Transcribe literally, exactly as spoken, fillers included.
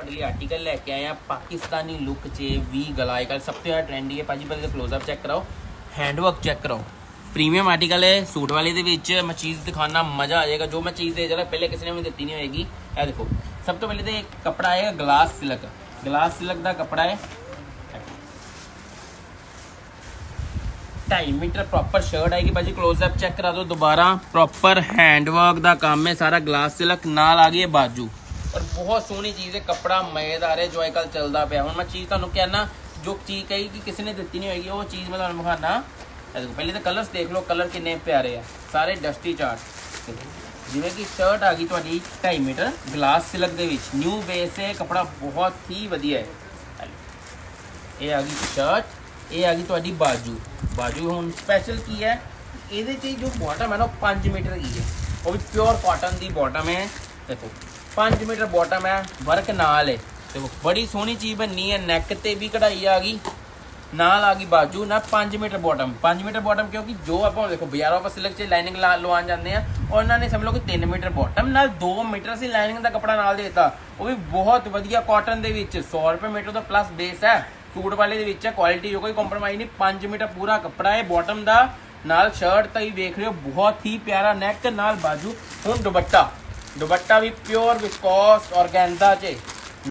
ਤੁਹਾਡੇ ਲਈ ਆर्टिकल लेके आए हैं पाकिस्तानी लुक च वी गला अजकल सब तो ज़्यादा ट्रेंडी है भाजी। पहले क्लोजअप चेक कराओ, हैंडवर्क चेक कराओ, प्रीमियम आर्टिकल है सूट वाले दे विच। मैं चीज़ दिखाना मज़ा आ जाएगा। जो मैं चीज़ दे जरा पहले किसी ने भी दी नहीं होएगी। यह देखो सब तो पहले तो कपड़ा आएगा ग्लास सिल्क, ग्लास सिल्क का कपड़ा है, ढाई मीटर प्रॉपर शर्ट आएगी भाजी। क्लोजअप चेक करा दो दोबारा, प्रॉपर हैंडवर्क का काम है सारा, ग्लास सिल्क नाल आ गई है बाजू और बहुत सोहनी चीज़ है। कपड़ा मजेदार है जो अजकल चलता पाया। हूँ मैं चीज़ तुहानू कहना जो चीज़ कही कि किसी ने दी नहीं होगी वो चीज़ मैं तुहानू दिखाना। देखो पहले तो कलर्स देख लो, कलर कितने प्यारे हैं सारे डस्टी चार्ट। जिमें कि शर्ट आ गई तुहाडी ढाई मीटर ग्लास सिल्क दे विच, न्यू बेस है, कपड़ा बहुत ही वधिया है। ये आ गई शर्ट, ये आ गई तुहाडी बाजू। बाजू हुण स्पैशल की है ये जो बॉटम है ना पाँच मीटर की है, वो भी प्योर कॉटन की बॉटम है। देखो पाँच मीटर बॉटम है, वर्क नाल है। देखो बड़ी सोहनी चीज़ बननी है, नैक ते भी कढ़ाई आ गई, नाल आ गई बाजू ना। पाँच मीटर बॉटम, पाँच मीटर बॉटम क्योंकि जो आप देखो बाजारों पर सिल्क च लाइनिंग लवान जाते हैं और उन्होंने समझ लो कि तीन मीटर बॉटम नाल दो मीटर से लाइनिंग का कपड़ा नाल देता, वो भी बहुत वधिया कॉटन दे विच। सौ रुपये मीटर तो प्लस बेस है सूट वाले दे विच, क्वालिटी जो कोई कॉम्प्रोमाइज़ नहीं। पाँच मीटर पूरा कपड़ा है बॉटम का, नाल शर्ट तो देख रहे हो बहुत ही प्यारा नैक नाल बाजू। हुण दुपट्टा, दुपट्टा भी प्योर विस्कोस ऑर्गेन्जा च